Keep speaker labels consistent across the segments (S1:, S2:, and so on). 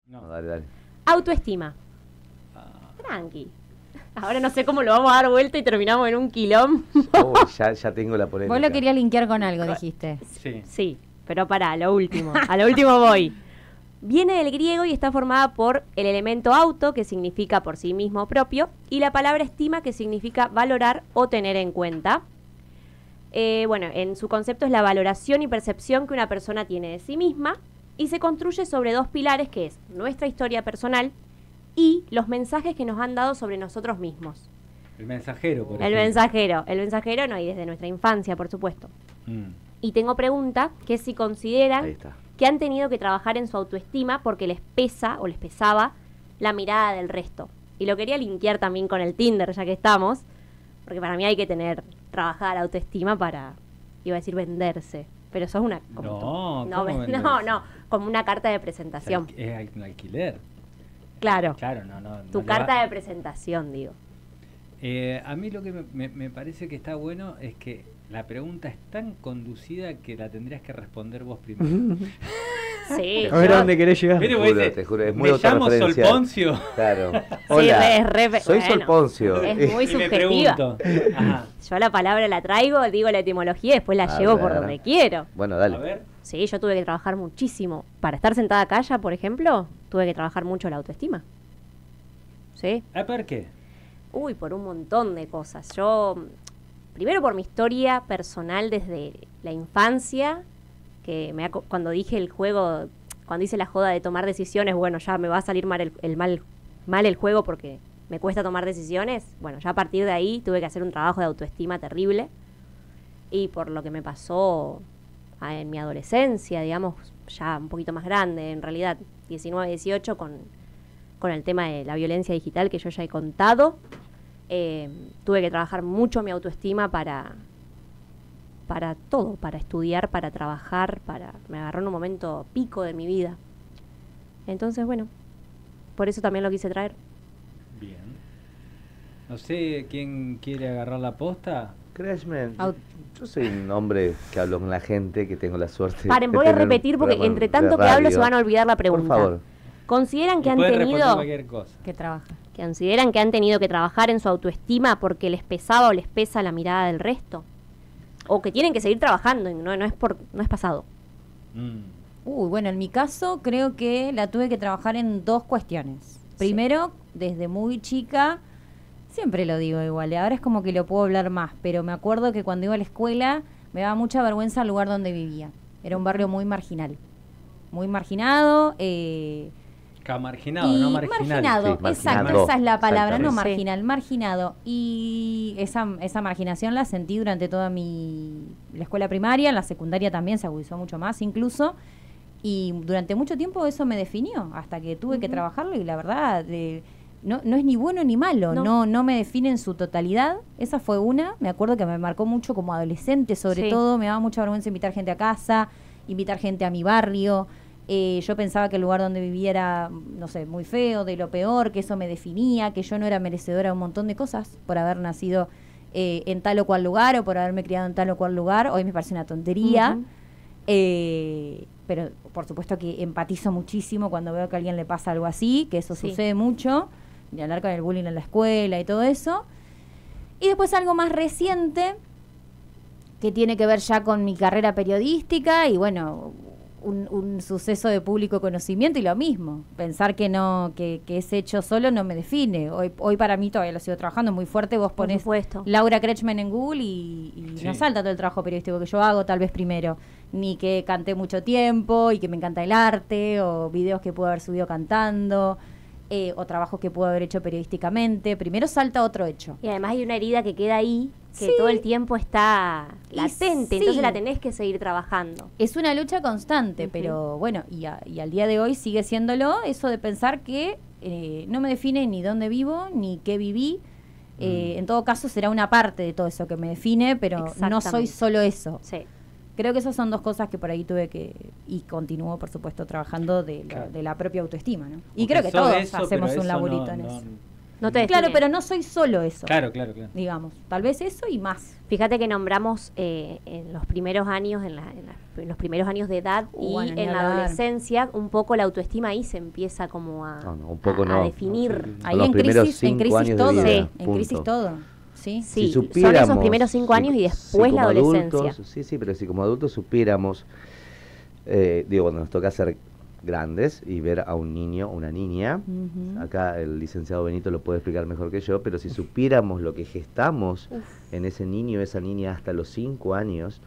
S1: No.
S2: No, dale.
S3: Autoestima.
S1: Ah,
S3: Tranqui. Ahora no sé cómo lo vamos a dar vuelta y terminamos en un quilombo.
S2: Ya tengo la polémica.
S4: Vos lo querías linkear con algo, dijiste.
S1: sí.
S3: Sí, pero pará, a lo último voy. Viene del griego y está formada por el elemento auto, que significa por sí mismo o propio, y la palabra estima, que significa valorar o tener en cuenta. Bueno, en su concepto es la valoración y percepción que una persona tiene de sí misma y se construye sobre dos pilares, que es nuestra historia personal y los mensajes que nos han dado sobre nosotros mismos.
S1: El mensajero, por
S3: El
S1: ejemplo.
S3: mensajero no, y desde nuestra infancia, por supuesto.
S1: Mm.
S3: Y tengo pregunta, que es si
S2: Ahí
S3: consideran
S2: está.
S3: que han tenido que trabajar en su autoestima porque les pesa o les pesaba la mirada del resto. Y lo quería linkear también con el Tinder, ya que estamos, porque para mí hay que tener trabajada la autoestima para, iba a decir venderse, pero sos una... como
S1: No,
S3: tú.
S1: ¿cómo
S3: no,
S1: venderse?
S3: no, como una carta de presentación.
S1: Es un alquiler.
S3: Claro,
S1: Claro, no.
S3: tu
S1: no le
S3: carta
S1: va-
S3: de presentación, digo.
S1: A mí lo que me parece que está bueno es que la pregunta es tan conducida que la tendrías que responder vos primero.
S3: Sí,
S5: A ver a dónde querés llegar.
S1: Viste,
S2: Te
S1: vos
S2: juro,
S1: dices,
S2: te juro, es muy
S1: me llamo Sol
S2: autorreferencial.
S1: Poncio.
S2: Claro.
S3: Sí,
S2: Hola,
S3: es re-
S2: soy
S3: bueno,
S2: Sol Poncio.
S3: es muy
S1: Y me
S3: subjetiva.
S1: pregunto. Ajá.
S3: Yo la palabra la traigo, digo la etimología y después la
S2: A
S3: llevo por
S2: ver.
S3: donde quiero.
S2: Bueno,
S1: A
S2: dale.
S1: ver.
S3: Sí, yo tuve que trabajar muchísimo. Para estar sentada acá ya, por ejemplo, tuve que trabajar mucho la autoestima. ¿Sí?
S1: ¿Por qué?
S3: Uy, por un montón de cosas. Yo, primero por mi historia personal desde la infancia, que cuando dije el juego, cuando hice la joda de tomar decisiones, bueno, ya me va a salir mal el juego porque me cuesta tomar decisiones. Bueno, ya a partir de ahí tuve que hacer un trabajo de autoestima terrible. Y por lo que me pasó en mi adolescencia, digamos, ya un poquito más grande, en realidad, 19, 18, con el tema de la violencia digital que yo ya he contado. Tuve que trabajar mucho mi autoestima para todo, para estudiar, para trabajar, me agarró en un momento pico de mi vida. Entonces, bueno, por eso también lo quise traer.
S1: Bien. No sé quién quiere agarrar la posta.
S2: Créeme,
S4: Au-
S2: yo soy un hombre que hablo con la gente, que tengo la suerte
S3: Paren,
S2: de
S3: voy a
S2: tener un
S3: repetir porque
S2: programa
S3: entre
S2: de
S3: tanto que hablo se
S2: radio.
S3: van a olvidar la pregunta.
S2: Por favor.
S3: ¿Consideran que han
S1: Puedes responder
S3: tenido
S1: cualquier cosa.
S4: Que trabaja.
S3: que trabajar en su autoestima porque les pesaba o les pesa la mirada del resto? O que tienen que seguir trabajando, y no es pasado.
S4: Bueno, en mi caso creo que la tuve que trabajar en dos cuestiones. Primero, desde muy chica, siempre lo digo igual, ahora es como que lo puedo hablar más, pero me acuerdo que cuando iba a la escuela me daba mucha vergüenza el lugar donde vivía. Era un barrio muy marginal, muy marginado.
S1: Marginado,
S4: Y
S1: no marginal.
S4: marginado,
S2: Sí,
S4: exacto,
S2: marginado.
S4: esa es la palabra, no
S2: Exactamente.
S4: marginal, marginado. Y esa marginación la sentí durante toda la escuela primaria, en la secundaria también se agudizó mucho más incluso. Y durante mucho tiempo eso me definió, hasta que tuve que trabajarlo y la verdad, no es ni bueno ni malo, no me define en su totalidad. Esa fue una, me acuerdo que me marcó mucho como adolescente sobre
S3: Sí.
S4: todo, me daba mucha vergüenza invitar gente a casa, invitar gente a mi barrio. Yo pensaba que el lugar donde vivía era, no sé, muy feo, de lo peor, que eso me definía, que yo no era merecedora de un montón de cosas por haber nacido en tal o cual lugar o por haberme criado en tal o cual lugar. Hoy me parece una tontería.
S3: Ujú.
S4: Pero por supuesto que empatizo muchísimo cuando veo que a alguien le pasa algo así, que eso
S3: Sí.
S4: sucede mucho, de hablar con el bullying en la escuela y todo eso. Y después algo más reciente, que tiene que ver ya con mi carrera periodística y bueno, un suceso de público conocimiento y lo mismo, pensar que ese hecho solo no me define. Hoy para mí todavía lo sigo trabajando muy fuerte, vos
S3: Por
S4: ponés
S3: supuesto.
S4: Laura Kretschmann en Google y
S1: Sí.
S4: no salta todo el trabajo periodístico que yo hago, tal vez primero, ni que canté mucho tiempo y que me encanta el arte, o videos que pude haber subido cantando, o trabajos que pude haber hecho periodísticamente. Primero salta otro hecho.
S3: Y además hay una herida que queda ahí, que
S4: Sí.
S3: todo el tiempo está latente,
S4: sí.
S3: entonces la tenés que seguir trabajando.
S4: Es una lucha constante,
S3: Ujú.
S4: pero bueno, y al día de hoy sigue siéndolo eso de pensar que no me define ni dónde vivo, ni qué viví. En todo caso será una parte de todo eso que me define, pero no soy
S3: Exactamente.
S4: solo eso.
S3: Sí.
S4: Creo que esas son dos cosas que por ahí tuve y continúo, por supuesto, trabajando
S1: Claro.
S4: de la propia autoestima, ¿no? Y
S1: Porque
S4: creo que
S1: sos
S4: todos
S1: eso,
S4: hacemos
S1: pero
S4: un
S1: eso
S4: laburito en eso.
S3: No te
S4: Claro,
S3: define.
S4: pero no soy solo eso,
S1: Claro.
S4: digamos. Tal vez eso y más.
S3: Fíjate que nombramos en los primeros años, en los primeros años de edad
S4: Bueno,
S3: y
S4: ni
S3: en la
S4: hablar.
S3: adolescencia, un poco la autoestima ahí se empieza como a,
S2: No, un poco
S3: a
S2: no.
S3: definir.
S1: No, sí.
S4: Ahí
S2: los
S4: en
S2: primeros
S4: crisis, en
S2: 5
S4: crisis
S2: años de
S4: todo.
S2: vida,
S3: Sí.
S4: En
S2: punto.
S4: crisis todo. Sí.
S3: Sí,
S2: Si
S3: son
S2: supiéramos,
S3: esos primeros 5 años y después la
S2: como
S3: adolescencia.
S2: adultos, sí, pero si como adultos supiéramos, cuando nos toca ser grandes y ver a un niño, una niña,
S4: Ujú.
S2: acá el licenciado Benito lo puede explicar mejor que yo, pero si supiéramos lo que gestamos en ese niño, esa niña hasta los 5 años,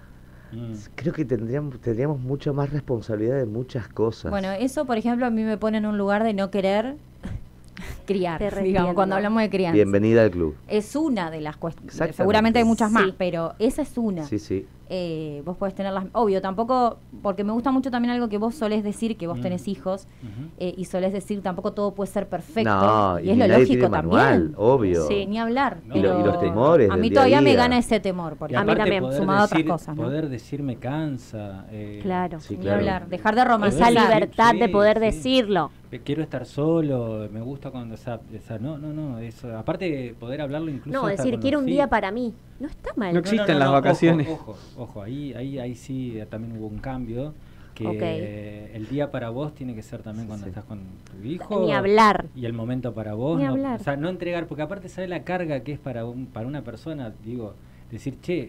S2: creo que tendríamos mucha más responsabilidad de muchas cosas.
S4: Bueno, eso, por ejemplo, a mí me pone en un lugar de no querer criar,
S3: Te
S4: digamos,
S3: reentiendo.
S4: cuando hablamos de crianza.
S2: Bienvenida al club.
S4: Es una de las cuestiones.
S2: Exactamente.
S4: Seguramente hay muchas más,
S3: Sí.
S4: pero esa es una.
S2: Sí, sí.
S4: Vos podés tenerlas. Obvio, tampoco. Porque me gusta mucho también algo que vos solés decir, que vos tenés hijos, y solés decir tampoco todo puede ser perfecto.
S2: No,
S4: y es
S2: ni
S4: lo
S2: nadie
S4: lógico
S2: tiene manual,
S4: también.
S2: obvio.
S3: Sí.
S4: Ni hablar.
S1: No.
S2: Y
S4: pero
S2: los temores
S4: a
S2: del
S4: mí
S2: día a
S4: todavía me
S2: día.
S4: gana ese temor. Por
S1: Y
S3: A mí
S4: ejemplo,
S1: aparte
S3: también.
S4: sumado a otras cosas, ¿no?
S1: Poder decir me cansa.
S3: Claro.
S2: Sí,
S4: Ni
S2: claro.
S4: hablar. Dejar de
S3: Esa
S4: romantizar.
S3: libertad de
S1: Sí,
S3: poder
S1: sí.
S3: decirlo.
S1: Quiero estar solo, me gusta cuando no, eso. Aparte poder hablarlo incluso
S3: No,
S1: hasta
S3: decir,
S1: con
S3: quiero
S1: los
S3: un día
S1: hijos.
S3: para mí. No está mal.
S5: No existen las
S1: ojo,
S5: vacaciones.
S1: Ojo, ahí sí también hubo un cambio, que
S3: Ok.
S1: el día para vos tiene que ser también cuando
S2: Sí.
S1: estás con tu hijo.
S3: Ni hablar.
S1: Y el momento para vos.
S3: Ni
S1: no,
S3: hablar.
S1: O sea, no entregar, porque aparte sabe la carga que es para una persona, digo, decir, che,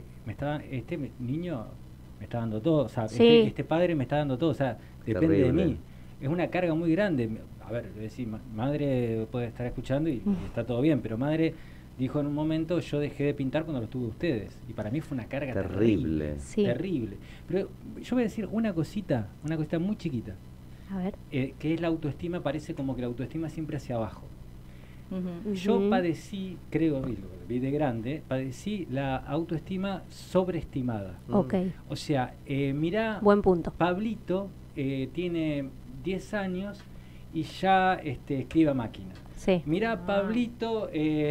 S1: niño me está dando todo, o sea,
S3: Sí.
S1: este padre me está dando todo, o sea, depende de
S2: Terrible.
S1: mí. Es una carga muy grande. A ver, decir, madre puede estar escuchando y está todo bien, pero madre dijo en un momento, yo dejé de pintar cuando los tuve ustedes. Y para mí fue una carga terrible.
S2: Terrible.
S1: Terrible.
S3: Sí.
S1: Pero yo voy a decir una cosita muy chiquita,
S3: A ver.
S1: que es la autoestima. Parece como que la autoestima siempre hacia abajo.
S4: Ujú.
S1: Yo
S3: Ujú.
S1: padecí, creo, y lo vi de grande, padecí la autoestima sobreestimada.
S3: Ok.
S1: O sea, mirá,
S3: Buen punto.
S1: Pablito tiene 10 años y ya escribe a máquina.
S3: Sí.
S1: Mirá, Pablito,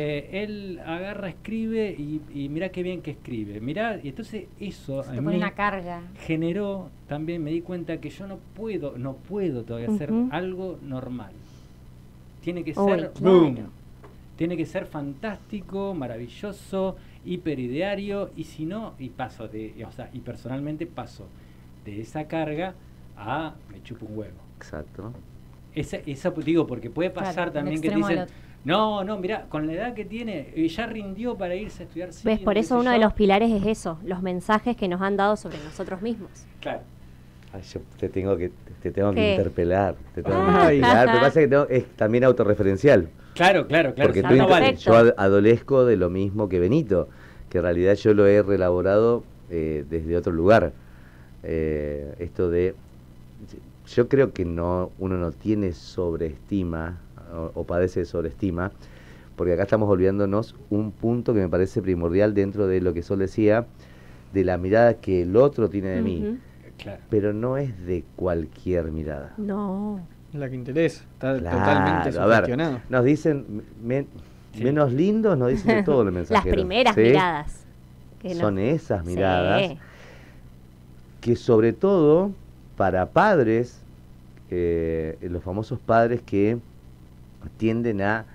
S1: él agarra, escribe y mirá qué bien que escribe. Mirá, y entonces eso
S4: Se te
S1: en
S4: pone
S1: mí
S4: una carga.
S1: generó, también me di cuenta que yo no puedo todavía hacer
S3: Ujú.
S1: algo normal. Tiene que
S3: Uy,
S1: ser
S3: claro.
S1: boom. Tiene que ser fantástico, maravilloso, hiperideario, y si no, y personalmente paso de esa carga a me chupo un huevo.
S2: Exacto.
S1: Esa digo, porque puede pasar
S4: Claro,
S1: también
S4: un
S1: que te
S4: extremo al
S1: dicen, no, mirá, con la edad que tiene, ya rindió para irse a estudiar cine.
S3: ¿Ves? Por
S1: qué
S3: eso
S1: sé
S3: uno de
S1: yo.
S3: los pilares es eso, los mensajes que nos han dado sobre nosotros mismos.
S1: Claro.
S2: Ay, yo te tengo que
S3: ¿Qué?
S2: interpelar. Te tengo que
S5: Ay.
S2: interpelar. Lo que pasa es que es también autorreferencial.
S1: Claro.
S2: Porque
S3: Está
S2: tú
S3: perfecto.
S2: yo adolezco de lo mismo que Benito, que en realidad yo lo he reelaborado desde otro lugar. Esto de... Yo creo que uno no tiene sobreestima o padece de sobreestima, porque acá estamos olvidándonos un punto que me parece primordial dentro de lo que Sol decía, de la mirada que el otro tiene de mí,
S3: Ujú.
S1: Claro.
S2: pero no es de cualquier mirada.
S3: No.
S5: La que interesa. Está
S2: Claro,
S5: totalmente
S2: a ver,
S5: sugestionado.
S2: nos dicen
S1: Sí.
S2: menos lindos, nos dicen de todo el mensaje.
S3: Las primeras
S2: ¿sí?
S3: miradas. Que no-
S2: Son esas
S3: Sí.
S2: miradas que sobre todo para padres, los famosos padres que tienden a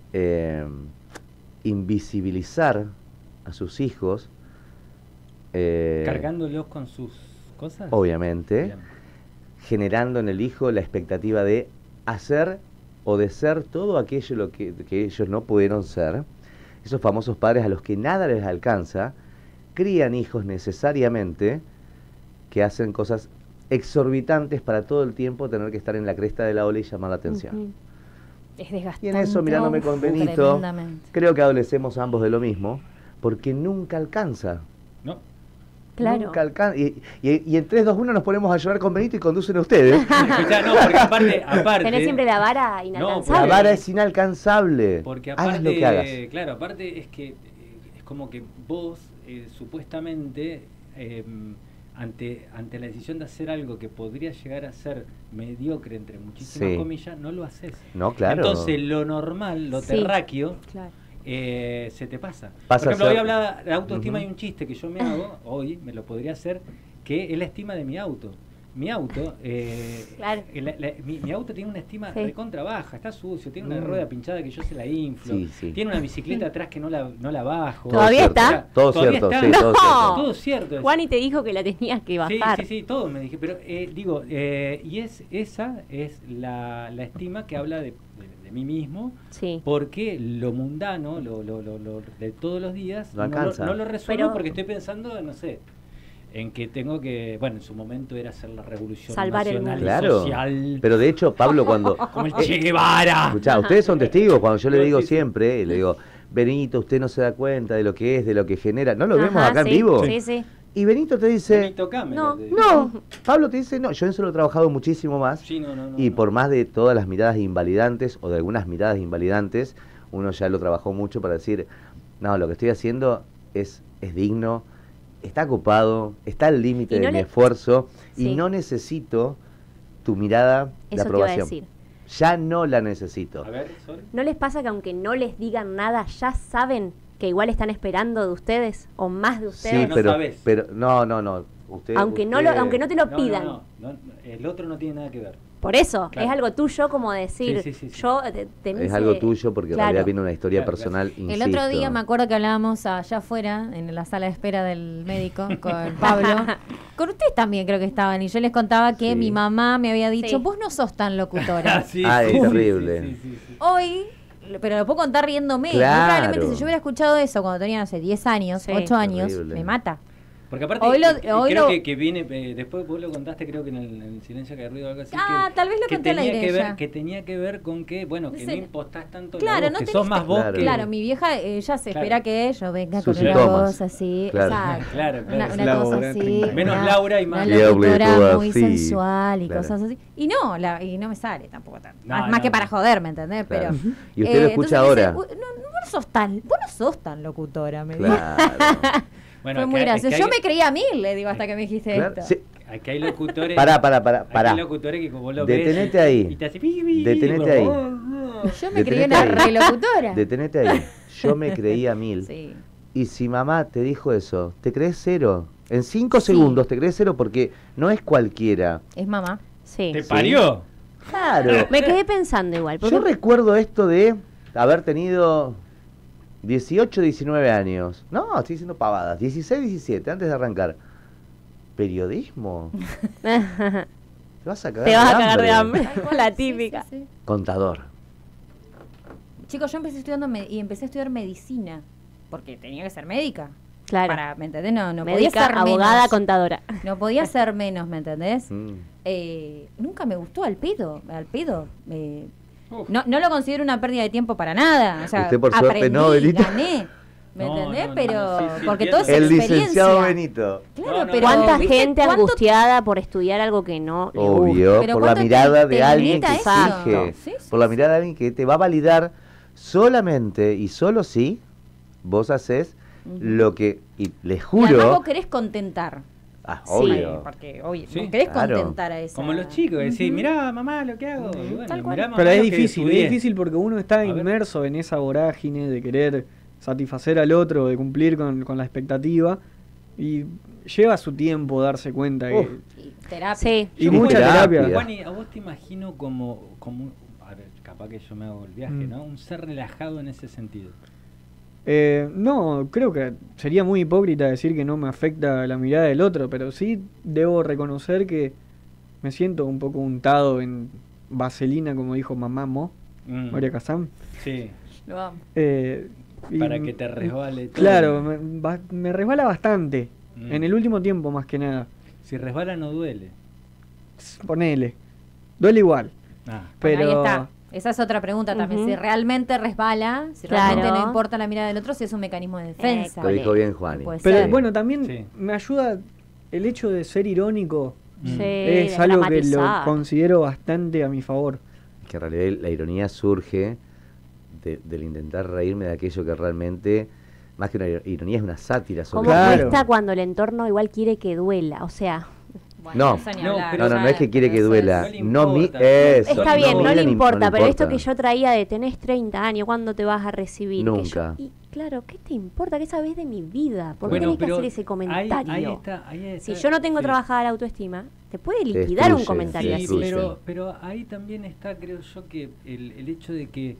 S2: invisibilizar a sus hijos,
S1: Cargándolos con sus cosas.
S2: obviamente,
S1: Bien.
S2: generando en el hijo la expectativa de hacer o de ser todo aquello lo que ellos no pudieron ser. Esos famosos padres a los que nada les alcanza, crían hijos necesariamente que hacen cosas exorbitantes para todo el tiempo tener que estar en la cresta de la ola y llamar la atención.
S3: Ujú.
S4: Es desgastante.
S2: Y en eso, mirándome con Benito,
S4: Tremendamente.
S2: creo que adolecemos ambos de lo mismo, porque nunca alcanza.
S1: ¿No?
S3: Claro.
S2: Nunca alcanza. Y en 3, 2, 1 nos ponemos a llorar con Benito y conducen ustedes.
S1: Escuchá, no, porque aparte
S3: Tenés siempre la vara
S2: La
S3: inalcanzable.
S2: vara es inalcanzable.
S1: Porque
S2: hagas
S1: aparte,
S2: lo que hagas.
S1: claro, aparte es que es como que vos supuestamente ante la decisión de hacer algo que podría llegar a ser mediocre entre muchísimas
S2: Sí.
S1: comillas, no lo haces.
S2: No, claro.
S1: Entonces lo normal, lo
S3: Sí.
S1: terráqueo,
S3: Claro.
S1: se te pasa.
S2: Pasa
S1: Por ejemplo,
S2: a
S1: hoy
S2: ser-
S1: hablaba de autoestima
S2: Ujú.
S1: y un chiste que yo me hago, hoy me lo podría hacer, que es la estima de mi auto. mi auto,
S3: Claro.
S1: mi auto tiene una estima
S3: Sí.
S1: recontra baja, está sucio, tiene una rueda pinchada que yo se la inflo,
S2: Sí, sí.
S1: tiene una bicicleta atrás que no la bajo.
S3: ¿Todavía
S2: cierto.
S3: está?
S2: Todo
S1: Todavía
S2: cierto,
S1: está.
S2: sí, todo
S3: No.
S2: cierto.
S1: Todo cierto.
S3: Juani te dijo que la tenías que
S1: Sí,
S3: bajar.
S1: sí, sí, todo me dije, pero digo, y esa es la estima que habla de mí mismo,
S3: Sí.
S1: porque lo mundano, lo de todos los días,
S2: No alcanza.
S1: no lo resuelvo
S3: Pero-
S1: porque estoy pensando, no sé, en que tengo que, bueno, en su momento era hacer la revolución
S3: Salvar el
S1: nacional
S3: mundo.
S1: y
S2: Claro.
S1: social,
S2: Pero de hecho, Pablo, cuando...
S1: como el Che Guevara.
S2: Escuchá, ustedes son testigos, cuando yo le
S1: Sí,
S2: digo
S1: sí.
S2: siempre, le digo, Benito, usted no se da cuenta de lo que es, de lo que genera. ¿No lo vemos
S3: Ajá,
S2: acá en
S3: sí,
S2: vivo?
S3: Sí, sí.
S2: Y Benito te dice,
S1: Benito Cámara,
S3: No,
S2: no, Pablo te dice, no, yo en eso lo he trabajado muchísimo más.
S1: Sí, no,
S2: Y
S1: no.
S2: por más de todas las miradas invalidantes o de algunas miradas invalidantes, uno ya lo trabajó mucho para decir, no, lo que estoy haciendo es digno, está ocupado, está al límite
S3: Y
S2: de
S3: no
S2: mi
S3: le-
S2: esfuerzo y
S3: Sí.
S2: no necesito tu mirada de
S3: Eso te iba a
S2: aprobación.
S3: decir.
S2: Ya no la necesito.
S1: A ver, Sol.
S3: ¿No les pasa que aunque no les digan nada, ya saben que igual están esperando de ustedes o más de
S2: Sí,
S3: ustedes?
S1: no
S2: pero,
S1: sabes.
S2: pero no. Usted,
S3: aunque no
S2: usted-
S3: aunque no te lo
S1: No,
S3: pidan.
S1: no, el otro no tiene nada que ver.
S3: Por eso,
S1: Claro.
S3: es algo tuyo como decir,
S1: Sí, sí.
S3: yo de mí
S2: Es
S3: se-
S2: algo tuyo porque en
S3: Claro.
S2: realidad viene una historia
S1: Claro,
S2: personal,
S4: El
S2: insisto.
S4: otro día me acuerdo que hablábamos allá afuera, en la sala de espera del médico, con Pablo. Con ustedes también creo que estaban. Y yo les contaba que
S2: Sí.
S4: mi mamá me había dicho,
S3: Sí.
S4: vos no sos tan locutora.
S1: Sí,
S2: Ah, es
S1: sí,
S2: terrible.
S1: sí.
S4: Hoy, pero lo puedo contar riéndome.
S2: Claro.
S4: Muy probablemente si yo hubiera escuchado eso cuando tenía, no sé, 10 años,
S3: Sí.
S4: 8 años,
S2: Terrible.
S4: me mata.
S1: Porque aparte,
S4: Hoy lo-
S1: creo
S4: hoy lo-
S1: que viene, después vos lo contaste, creo que en el Silencio que hay ruido o algo así.
S4: Ah,
S1: que,
S4: tal vez lo
S1: que
S4: conté al
S1: tenía
S4: aire
S1: que ver,
S4: ya.
S1: que tenía que ver con que, bueno, que
S4: No
S1: no
S4: sé.
S1: impostás tanto
S4: Claro,
S1: la voz,
S4: no
S1: que
S4: tenés
S1: sos más
S4: que-
S1: vos
S2: Claro.
S1: que...
S4: Claro, mi vieja, ella se
S1: Claro.
S4: espera que yo venga
S2: Sus
S4: con una
S2: síntomas.
S4: voz así,
S2: Claro.
S4: exacto.
S1: Claro,
S4: Una
S1: claro.
S4: cosa
S5: Laura,
S4: así.
S5: 30.
S1: Menos
S4: una-
S1: Laura y más
S4: una
S2: Laura.
S4: locutora
S2: Todo
S4: muy
S2: así.
S4: sensual y
S2: Claro.
S4: cosas así. Y no, y no me sale tampoco tanto.
S1: No,
S4: más
S1: no,
S4: que
S1: no.
S4: para joder, ¿me entendés?
S2: Claro.
S4: Pero,
S2: Y usted lo escucha
S4: entonces
S2: ahora.
S4: me dice, vos no sos tan locutora, me dijo.
S2: Claro.
S1: Bueno,
S4: Fue muy
S1: es que
S4: gracioso.
S1: hay-
S4: Yo me creía 1000, le digo, hasta que me dijiste
S2: Claro,
S4: esto.
S2: sí.
S1: Aquí hay locutores...
S2: Pará.
S1: Hay locutores que como vos lo ves...
S2: Detenete ahí.
S1: Y te hace... pi, pi,
S2: Detenete ahí.
S4: Yo me creía
S2: Detenete
S4: una
S2: ahí.
S4: relocutora.
S2: Detenete ahí. Yo me creía 1000.
S4: Sí.
S2: Y si mamá te dijo eso, ¿te crees 0? En 5 segundos te crees 0 porque no es cualquiera.
S4: Es mamá.
S3: Sí.
S1: ¿Te parió?
S2: Claro.
S3: Me quedé pensando igual. Porque
S2: Yo recuerdo esto de haber tenido 18, 19 años. No, estoy diciendo pavadas. 16, 17, antes de arrancar. ¿Periodismo? Te vas a cagar
S3: te vas a cagar de hambre. La típica.
S4: Sí, sí, sí.
S2: Contador.
S4: Chicos, yo empecé estudiando empecé a estudiar medicina. Porque tenía que ser médica.
S3: Claro.
S4: Para, ¿me entendés? No podía
S3: Médica,
S4: ser
S3: abogada,
S4: menos.
S3: contadora.
S4: No podía ser menos, ¿me entendés?
S2: Mm.
S4: Nunca me gustó al pedo.
S1: Uf.
S4: No lo considero una pérdida de tiempo para nada. O sea,
S2: Usted por suerte
S4: aprendí,
S2: no, Benito.
S4: gané. ¿Me
S1: No,
S4: entendés?
S1: no,
S4: pero
S1: sí,
S4: porque
S1: entiendo.
S4: todo es
S2: El
S4: experiencia.
S2: licenciado Benito.
S4: Claro,
S1: No, no,
S4: pero
S3: ¿Cuánta
S4: ¿viste
S3: gente
S4: cuánto-
S3: angustiada por estudiar algo que no le gusta?
S2: Obvio,
S4: Pero
S2: por la
S4: ¿cuánto te-
S2: mirada
S4: te
S2: de alguien
S4: limita
S2: que
S4: eso?
S2: exige.
S4: Sí, sí,
S2: Por la
S4: sí.
S2: mirada de alguien que te va a validar solamente y solo si vos haces lo que, y les
S4: Y
S2: juro,
S4: además vos querés contentar.
S2: ah,
S3: Sí.
S2: obvio.
S4: Porque obvio,
S1: Sí.
S4: vos querés
S2: Claro.
S4: contentar a esa.
S1: Como los chicos, decís,
S4: Ujú.
S1: mirá mamá lo que hago. Y bueno,
S4: Tal cual.
S1: mirá, mamá,
S5: Pero es
S1: lo que
S5: difícil,
S1: estudié.
S5: porque uno está
S1: A ver.
S5: inmerso en esa vorágine de querer satisfacer al otro, de cumplir con la expectativa, y lleva su tiempo darse cuenta
S2: Uf.
S5: que...
S4: Y terapia.
S3: Sí.
S5: Y
S2: Yo
S5: mucha
S2: terapia.
S5: terapia.
S1: Juani, a vos te imagino como a ver, capaz que yo me hago el viaje,
S5: Mm.
S1: ¿no? Un ser relajado en ese sentido.
S5: No, creo que sería muy hipócrita decir que no me afecta la mirada del otro, pero sí debo reconocer que me siento un poco untado en vaselina, como dijo mamá Mo,
S1: Mm.
S5: María Kazán.
S1: Sí,
S4: Lo amo.
S1: para que te resbale todo.
S5: Claro, me resbala bastante,
S1: Mm.
S5: en el último tiempo más que nada.
S1: Si resbala no duele.
S5: Ponele, duele igual,
S1: Ah,
S5: pero...
S4: Ahí está. Esa es otra pregunta también.
S3: Ujú.
S4: Si realmente resbala, si
S3: Claro.
S4: realmente no importa la mirada del otro, si es un mecanismo de defensa.
S2: Lo dijo bien Juani.
S4: Puede
S5: Pero
S4: ser.
S5: bueno, también
S1: Sí.
S5: me ayuda el hecho de ser irónico,
S1: Mm.
S3: Sí,
S5: es algo que lo
S3: dramatizar.
S5: considero bastante a mi favor.
S2: Que en realidad la ironía surge del intentar reírme de aquello que realmente, más que una ironía, es una sátira sobre
S3: ¿Cómo
S5: Claro.
S3: cuesta cuando el entorno igual quiere que duela? O sea,
S2: No,
S4: eso ni
S1: no,
S4: hablar,
S1: pero-
S2: no es que quiere que
S4: eso
S2: duela.
S1: no le
S2: No mi,
S1: importa.
S2: eso,
S3: Está bien, no le
S2: ni-
S3: importa, pero esto que
S2: importa.
S3: yo traía de tenés 30 años, ¿cuándo te vas a recibir? Que
S2: Nunca.
S3: y claro, ¿qué te importa? ¿Qué sabés de mi vida? ¿Por qué
S1: Bueno,
S3: tenés que
S1: pero
S3: hacer ese comentario?
S1: ahí
S3: Si
S1: está,
S3: yo no tengo
S1: sí.
S3: trabajada la autoestima, te puede liquidar un
S2: destruye,
S3: comentario
S2: sí,
S3: así.
S2: destruye.
S1: pero ahí también está, creo yo, que el hecho de que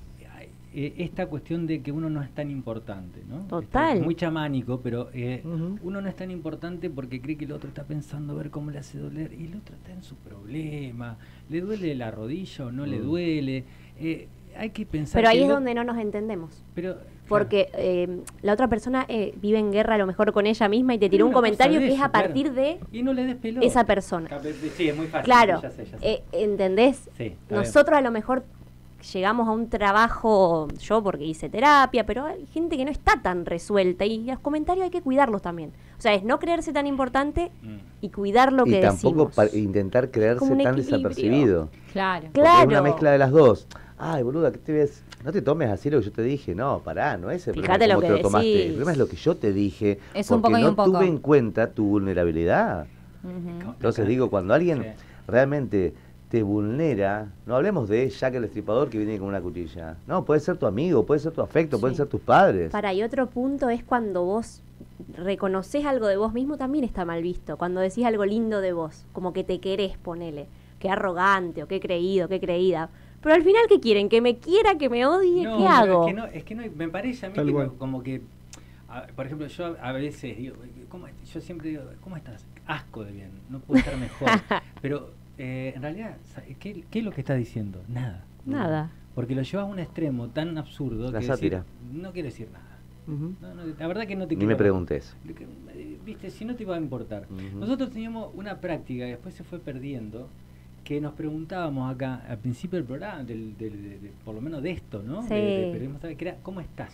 S1: esta cuestión de que uno no es tan importante, ¿no?
S3: Total.
S1: Es muy chamánico, pero
S2: Ujú.
S1: uno no es tan importante porque cree que el otro está pensando a ver cómo le hace doler y el otro está en su problema. ¿Le duele la rodilla o no le duele? Hay que pensar.
S3: Pero ahí
S1: que
S3: es
S1: el
S3: donde no nos entendemos.
S1: Pero,
S3: Porque la otra persona vive en guerra a lo mejor con ella misma y te tiró un
S1: una cosa
S3: comentario
S1: de
S3: que es
S1: eso,
S3: a partir
S1: claro.
S3: de
S1: Y no le des pelota.
S3: esa persona.
S1: Sí, es muy fácil.
S3: Claro,
S1: ya sé.
S3: ¿entendés?
S1: Sí, está
S3: Nosotros a lo mejor llegamos a un trabajo, yo porque hice terapia, pero hay gente que no está tan resuelta y los comentarios hay que cuidarlos también. O sea, es no creerse tan importante
S1: bien.
S3: y cuidar lo
S2: Y
S3: que
S2: tampoco
S3: decimos.
S2: intentar creerse
S3: Como un
S2: tan
S3: equilibrio.
S2: desapercibido.
S4: Claro.
S2: Porque
S3: Claro.
S2: es una mezcla de las dos. Ay, boluda, ¿qué te ves? No te tomes así lo que yo te dije. No, pará, no es el
S3: Fíjate
S2: problema
S3: lo
S2: cómo
S3: que
S2: te lo tomaste.
S3: decís.
S2: El problema es lo que yo te dije.
S4: Es un
S2: porque
S4: poco y
S2: no
S4: un poco.
S2: tuve en cuenta tu vulnerabilidad.
S4: Ujú.
S2: Entonces digo, cuando alguien
S1: Sí.
S2: realmente te vulnera, no hablemos de Jack el Destripador que viene con una cuchilla. No, puede ser tu amigo, puede ser tu afecto, pueden
S4: Sí.
S2: ser tus padres.
S3: Y otro punto es cuando vos reconoces algo de vos mismo, también está mal visto. Cuando decís algo lindo de vos, como que te querés, ponele. Qué arrogante o qué creído, qué creída. Pero al final, ¿qué quieren? ¿Que me quiera, que me odie?
S1: No,
S3: ¿Qué
S1: pero
S3: hago?
S1: Es que no, me parece a mí
S5: Tal
S1: que
S5: cual.
S1: como que, por ejemplo, yo a veces digo, yo siempre digo, ¿cómo estás? Asco de bien, no puedo estar mejor. Pero en realidad, ¿qué es lo que estás diciendo? Nada.
S3: Nada.
S1: Porque lo llevas a un extremo tan absurdo
S2: La
S1: que
S2: sátira.
S1: decir, no quiero decir nada.
S2: Ujú.
S1: No, la verdad que no te
S2: Ni
S1: quiero.
S2: me preguntes.
S1: Viste, si no te iba a importar.
S2: Ujú.
S1: Nosotros teníamos una práctica que después se fue perdiendo, que nos preguntábamos acá al principio del programa, por lo menos de esto, ¿no?
S3: Sí.
S1: De periodismo, ¿sabes? Que era, ¿cómo estás?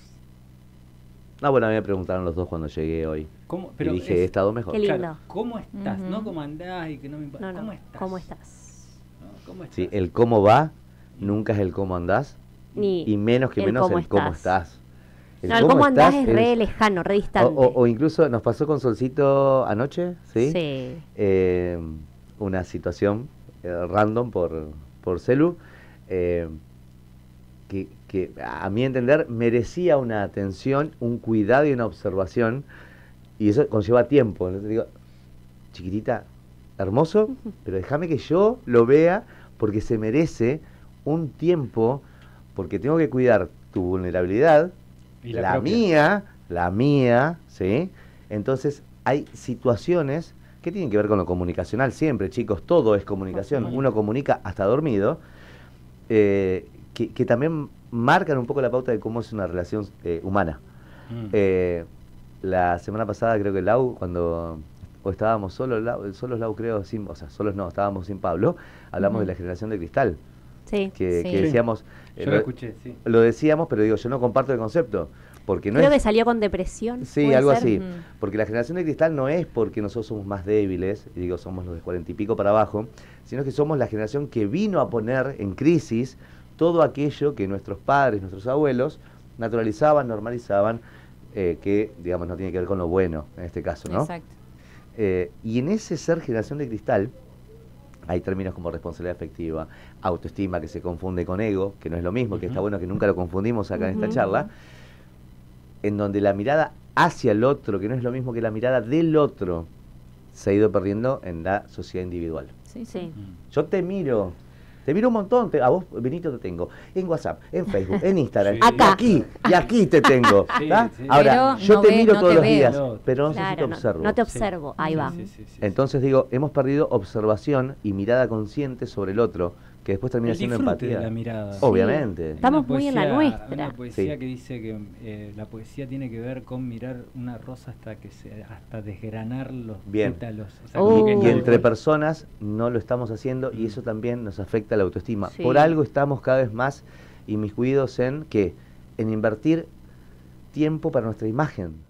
S2: Ah, bueno, a mí me preguntaron los dos cuando llegué hoy.
S1: ¿Cómo?
S2: Y dije, he estado mejor.
S3: Qué lindo.
S1: ¿Cómo estás?
S4: Ujú.
S1: No cómo andás y que no me importa.
S3: No,
S1: ¿Cómo
S3: no.
S1: estás?
S3: ¿Cómo estás?
S1: ¿No? ¿Cómo estás?
S2: Sí, el cómo va nunca es el cómo andás.
S3: Ni
S2: Y menos que
S3: el
S2: menos
S3: cómo
S2: el cómo
S3: estás.
S2: estás.
S3: No, el cómo andás
S2: estás
S3: es re lejano, re distante.
S2: o incluso nos pasó con Solcito anoche, ¿sí?
S3: Sí.
S2: Una situación random por celu, que a mi entender merecía una atención, un cuidado y una observación, y eso conlleva tiempo. Entonces digo, chiquitita, hermoso, pero déjame que yo lo vea porque se merece un tiempo, porque tengo que cuidar tu vulnerabilidad,
S1: Y
S2: la
S1: propia.
S2: mía, ¿sí? Entonces hay situaciones que tienen que ver con lo comunicacional siempre, chicos, todo es comunicación,
S1: supuesto.
S2: uno comunica hasta dormido, que también marcan un poco la pauta de cómo es una relación humana. La semana pasada creo que Lau, cuando estábamos solos, Lau creo, solos no, estábamos sin Pablo, hablamos
S4: Ujú.
S2: de la generación de cristal,
S3: Sí.
S2: que
S4: Sí.
S2: decíamos,
S1: Yo lo escuché, sí.
S2: lo decíamos, pero digo, yo no comparto el concepto, porque no
S3: Creo
S2: es...
S3: que salió con depresión.
S2: Sí,
S3: ¿puede
S2: algo
S3: ser?
S2: así.
S4: Ujú.
S2: Porque la generación de cristal no es porque nosotros somos más débiles, y digo, somos los de 40 y pico para abajo, sino que somos la generación que vino a poner en crisis todo aquello que nuestros padres, nuestros abuelos, naturalizaban, normalizaban, que, digamos, no tiene que ver con lo bueno, en este caso, ¿no?
S4: Exacto.
S2: Y en ese ser generación de cristal, hay términos como responsabilidad afectiva, autoestima que se confunde con ego, que no es lo mismo, que está bueno que nunca lo confundimos acá en esta
S3: Ujú.
S2: charla, en donde la mirada hacia el otro, que no es lo mismo que la mirada del otro, se ha ido perdiendo en la sociedad individual.
S4: Sí,
S3: Sí.
S4: sí.
S2: Yo te miro un montón, a vos, Benito, te tengo, en WhatsApp, en Facebook, en Instagram,
S1: Sí.
S3: Acá.
S2: y aquí te tengo.
S1: Sí,
S2: ¿tá?
S1: sí.
S2: Ahora,
S4: Pero
S2: yo
S4: no
S2: te
S4: ve-
S2: miro
S4: no
S2: todos
S4: te
S2: los
S4: veo.
S2: días,
S1: No,
S2: pero no sé si te
S3: Claro,
S2: observo.
S3: no te
S1: Sí.
S3: observo. Ahí va.
S1: Sí, sí, sí.
S2: Entonces digo, hemos perdido observación y mirada consciente sobre el otro, que después termina
S1: El
S2: siendo
S1: disfrute
S2: empatía.
S1: de la mirada.
S3: Sí.
S2: Obviamente.
S3: Estamos
S1: Hay una
S3: muy en la
S1: poesía-
S3: nuestra.
S1: hay una poesía
S2: Sí.
S1: que dice que la poesía tiene que ver con mirar una rosa hasta desgranar los
S2: Bien.
S1: pétalos. O sea,
S3: Oh.
S1: como que
S2: Y
S1: no-
S2: entre personas no lo estamos haciendo y eso también nos afecta la autoestima.
S3: Sí.
S2: Por algo estamos cada vez más inmiscuidos en ¿qué? En invertir tiempo para nuestra imagen.